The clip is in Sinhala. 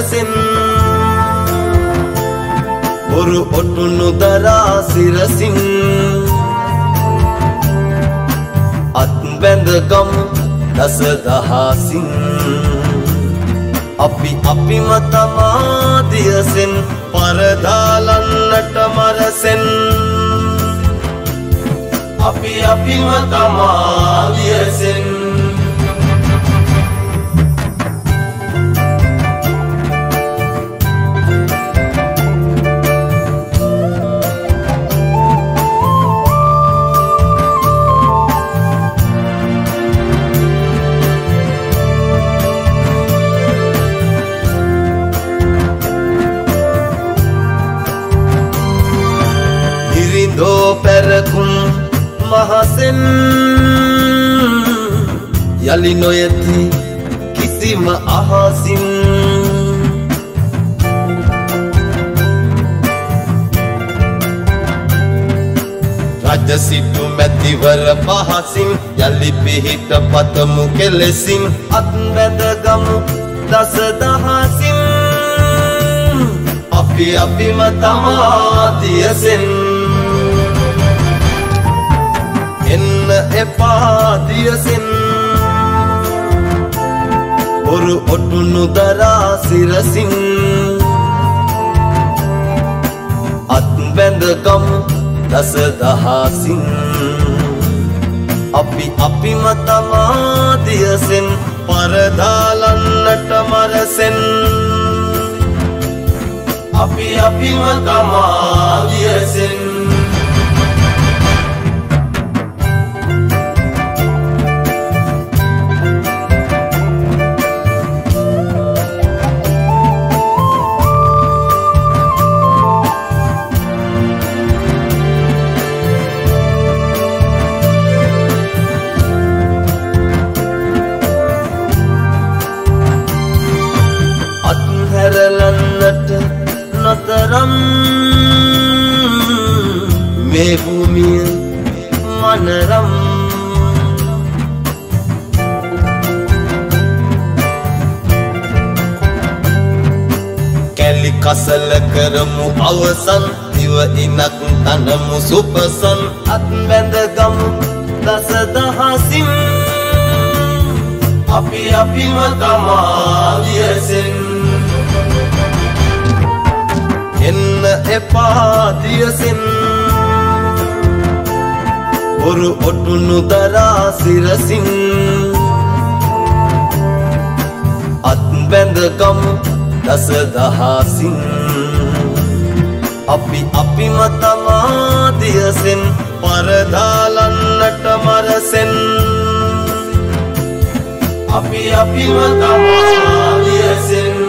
දියසෙන් බොරු ඔටුනු දරා සිරසින් අත් බැඳගමු දස දහසින් අපි අපිම තමා දියසෙන් පරදාලන්නට මරසෙන් අපි අපිම තමා දියසෙන් පැරකුම් මහසෙන් යලි නොයති කිසිම අහසින් රජ සිටු මැතිවර පහසින් යලි පිහිට පතමු කෙලෙසින් අත් බැඳගමු දස දහසින් අපි අපිම තමා දියසෙන් එන්න එපා දියසෙන් බොරු ඔටුනු දරා සිරසින් අත් බැඳගමු දස දහසින් අපි අපිම තමා දියසෙන් පරදාලන්නට මරසෙන් අපි අපිම තමා දියසෙන් හැරලන්නට නොතරම් මේ භූමිය මනරම් කැලි කසල කරමු අවසන් දිව ඉනක් තනමු සුපසන් අත් බැඳගමු දස දහසින් අපි අපිම තමා දියසෙන් එන්න එපා දියසෙන් බොරු ඔටුනු දරා සිරසින් අත් බැඳගමු දස දහසින් අපි අපිම තමා දියසෙන් පරදාලන්නට මරසෙන් අපි අපිම තමා දියසෙන්